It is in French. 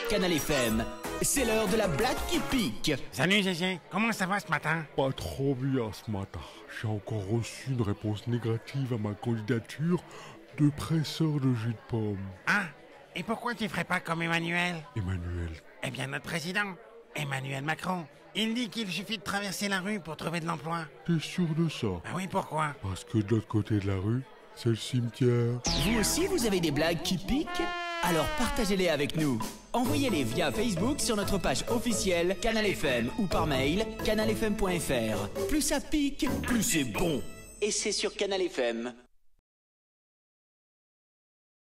Canal FM, c'est l'heure de la blague qui pique. Salut Gégé, comment ça va ce matin? Pas trop bien ce matin. J'ai encore reçu une réponse négative à ma candidature de presseur de jus de pomme. Ah, et pourquoi tu ferais pas comme Emmanuel? Emmanuel. Eh bien notre président, Emmanuel Macron. Il dit qu'il suffit de traverser la rue pour trouver de l'emploi. T'es sûr de ça? Ah oui, pourquoi? Parce que de l'autre côté de la rue, c'est le cimetière. Vous aussi, vous avez des blagues qui piquent? Alors partagez-les avec nous. Envoyez-les via Facebook sur notre page officielle Canal FM ou par mail canalfm.fr. Plus ça pique, plus c'est bon. Et c'est sur Canal FM.